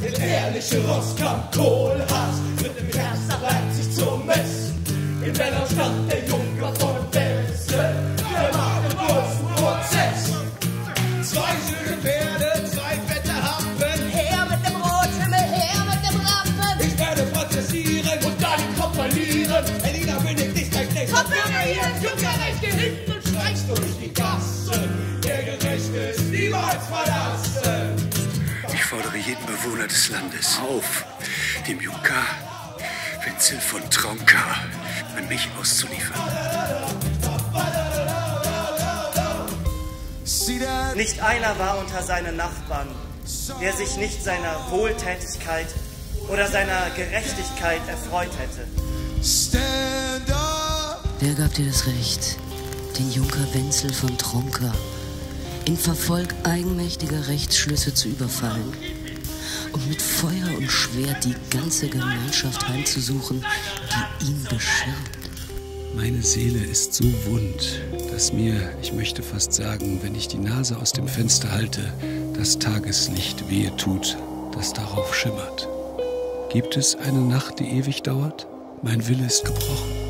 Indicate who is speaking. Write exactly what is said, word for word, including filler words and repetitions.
Speaker 1: Der ehrliche Roskamp Kohlhaas wird im Herbst nach Leipzig zum Messen. In Bellau stand der Junker von Wessel, der macht den großen Prozess. Zwei schöne Pferde, zwei fette Happen.
Speaker 2: Her mit dem Rothimmel, her mit dem Rappen.
Speaker 1: Ich werde prozessieren und dann den Kopf verlieren. Elina bin ich nicht dein Knecht.
Speaker 2: Kopfhörer hier,
Speaker 1: Junkerrecht, geh hinten und streichst durch die Gassen. Der Gerechte ist niemals verlassen.
Speaker 3: Ich fordere jeden Bewohner des Landes auf, dem Junker Wenzel von Tronka an mich auszuliefern.
Speaker 4: Nicht einer war unter seinen Nachbarn, der sich nicht seiner Wohltätigkeit oder seiner Gerechtigkeit erfreut hätte.
Speaker 5: Wer gab dir das Recht, den Junker Wenzel von Tronka in Verfolg eigenmächtiger Rechtsschlüsse zu überfallen und mit Feuer und Schwert die ganze Gemeinschaft heimzusuchen, die ihn beschirmt?
Speaker 6: Meine Seele ist so wund, dass mir, ich möchte fast sagen, wenn ich die Nase aus dem Fenster halte, das Tageslicht wehe tut, das darauf schimmert. Gibt es eine Nacht, die ewig dauert? Mein Wille ist gebrochen.